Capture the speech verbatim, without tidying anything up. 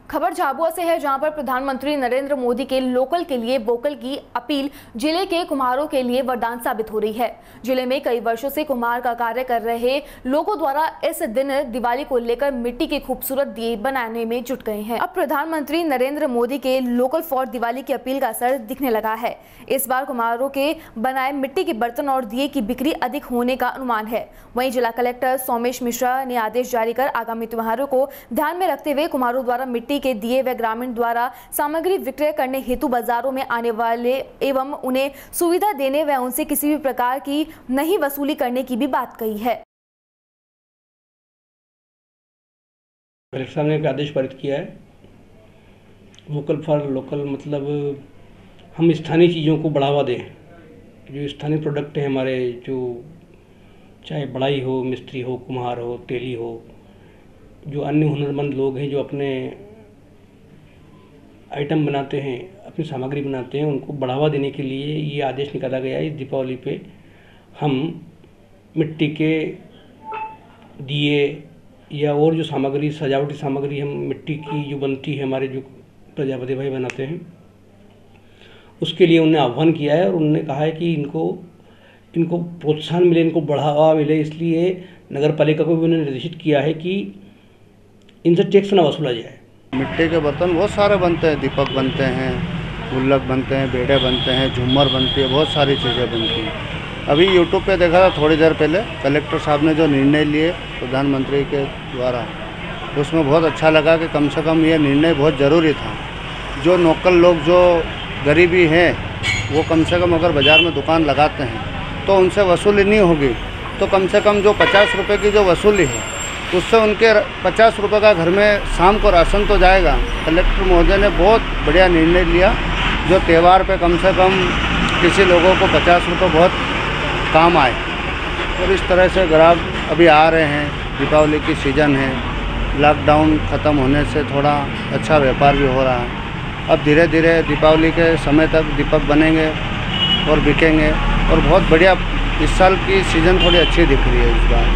खबर झाबुआ से है, जहां पर प्रधानमंत्री नरेंद्र मोदी के लोकल के लिए वोकल की अपील जिले के कुम्हारों के लिए वरदान साबित हो रही है। जिले में कई वर्षों से कुम्हार का कार्य कर रहे लोगों द्वारा इस दिन दिवाली को लेकर मिट्टी के खूबसूरत दिए बनाने में जुट गए हैं। अब प्रधानमंत्री नरेंद्र मोदी के लोकल फॉर दिवाली की अपील का असर दिखने लगा है। इस बार कुम्हारों के बनाए मिट्टी के बर्तन और दिए की बिक्री अधिक होने का अनुमान है। वहीं जिला कलेक्टर सोमेश मिश्रा ने आदेश जारी कर आगामी त्योहारों को ध्यान में रखते हुए कुम्हारों द्वारा मिट्टी के दिए व ग्रामीण द्वारा सामग्री विक्रय करने हेतु बाजारों में आने वाले एवं उन्हें सुविधा देने व उनसे किसी भी प्रकार की नहीं वसूली करने की भी बात कही है। कलेक्टर साहब ने एक आदेश पारित किया है, वोकल फॉर लोकल, मतलब हम स्थानीय चीज़ों को बढ़ावा दें। जो स्थानीय प्रोडक्ट हैं हमारे, जो चाहे बढ़ाई हो, मिस्त्री हो, कुम्हार हो, तेली हो, जो अन्य हुनरमंद लोग हैं जो अपने आइटम बनाते हैं, अपनी सामग्री बनाते हैं, उनको बढ़ावा देने के लिए ये आदेश निकाला गया है। इस दीपावली पे हम मिट्टी के दिए या और जो सामग्री, सजावटी सामग्री हम मिट्टी की जो बनती है, हमारे जो प्रजापति भाई बनाते हैं, उसके लिए उन्हें आह्वान किया है और उन्होंने कहा है कि इनको इनको प्रोत्साहन मिले, इनको बढ़ावा मिले। इसलिए नगर पालिका को भी उन्होंने निर्देशित किया है कि इनसे टैक्स न वसूला जाए। मिट्टी के बर्तन बहुत सारे बनते हैं, दीपक बनते हैं, गुल्लक बनते हैं, बेड़े बनते हैं, झूमर बनती है, बहुत सारी चीज़ें बनती हैं। अभी यूट्यूब पे देखा था थोड़ी देर पहले, कलेक्टर साहब ने जो निर्णय लिए प्रधानमंत्री के द्वारा, उसमें बहुत अच्छा लगा कि कम से कम ये निर्णय बहुत ज़रूरी था। जो लोकल लोग जो गरीबी है वो कम से कम अगर बाज़ार में दुकान लगाते हैं तो उनसे वसूली नहीं होगी, तो कम से कम जो पचास रुपये की जो वसूली है उससे उनके पचास रुपये का घर में शाम को राशन तो जाएगा। कलेक्टर महोदय ने बहुत बढ़िया निर्णय लिया, जो त्यौहार पे कम से कम किसी लोगों को पचास रुपये बहुत काम आए। और इस तरह से ग्राहक अभी आ रहे हैं, दीपावली की सीज़न है, लॉकडाउन ख़त्म होने से थोड़ा अच्छा व्यापार भी हो रहा है। अब धीरे धीरे दीपावली के समय तक दीपक बनेंगे और बिकेंगे और बहुत बढ़िया इस साल की सीज़न थोड़ी अच्छी दिख रही है इस बार।